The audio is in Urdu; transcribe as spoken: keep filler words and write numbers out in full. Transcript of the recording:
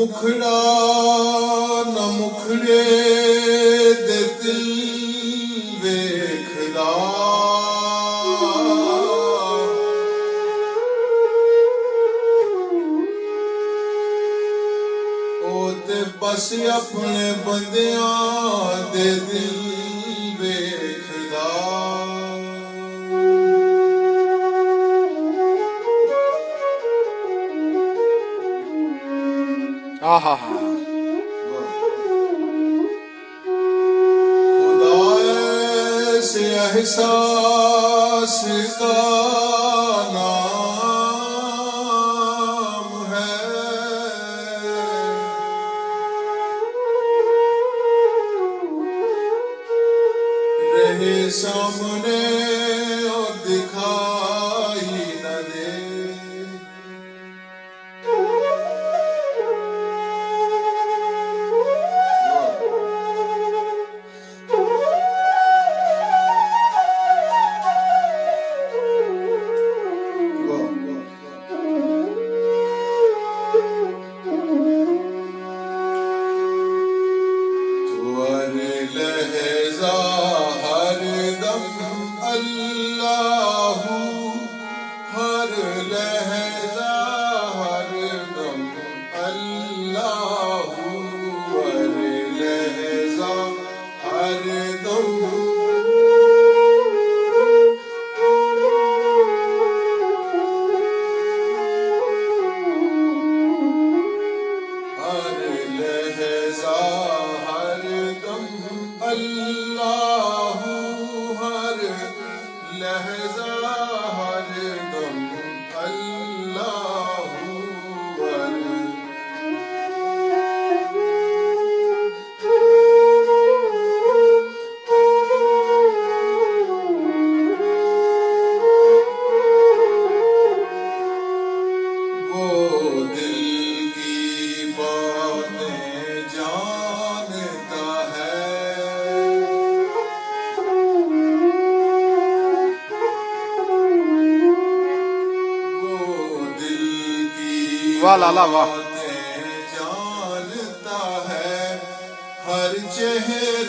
مکھڑا نہ مکھڑے دے دل ویکھدا او تے بس اپنے بندیاں دے دل ویکھدا آہا ہا خدا سے احساس کا نام ہے رہے سامنے اور دکھائی نہ دے لہجہ ہر دم اللہ ہر لہجہ ہر دم اللہ ہر لہجہ ہر دم ہر لہجہ ہر دم اللہ ہر لہجہ ہر دم اللہ ہر وہ دل کی باتیں جانتا ہے وہ دل کی واہ لالا واہ باتیں جانتا ہے ہر چہرے